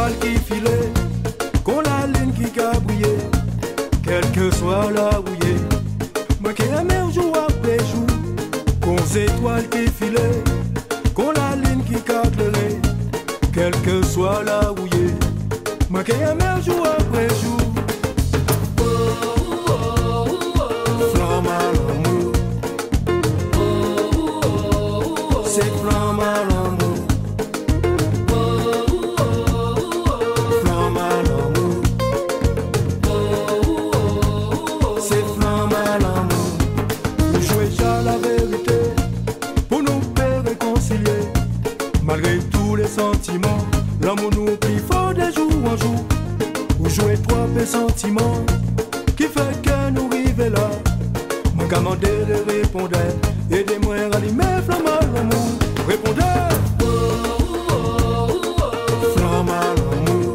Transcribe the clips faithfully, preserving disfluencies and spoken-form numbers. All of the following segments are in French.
étoiles qui filaient, qu'on la lune qui cabouillait, quelle que soit la bouillée. Moi qui aime jour après jour, qu'on étoiles qui filaient, qu'on la lune qui cabouillait, quelle que soit la bouillée. Moi qui aime jour après jour. Flamme à l'amour, c'est flamme à l'amour, flamme à l'amour, c'est flamme à l'amour. Nous jouons déjà la vérité pour nous faire réconcilier. Malgré tous les sentiments, l'amour nous prie fort de jour en jour. Vous jouez trois sentiments qui fait que nous arrivons là. Moi commandé le répondeur, aidez-moi à rallumer flamme à l'amour. Répondeur, flamme à l'amour,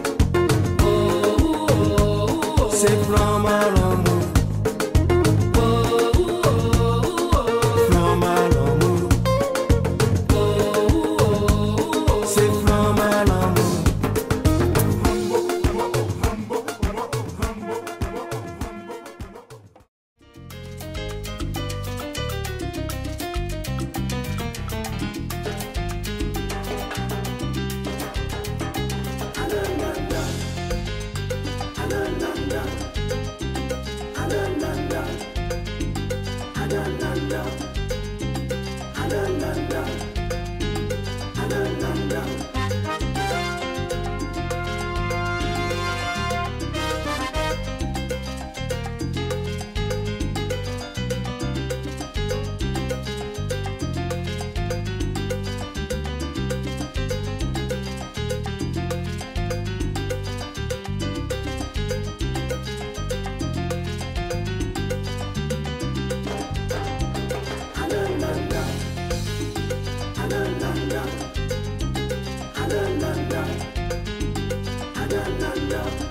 c'est flamme à l'amour, flamme à l'amour, c'est flamme à l'amour. Ananda, Ananda, Ananda.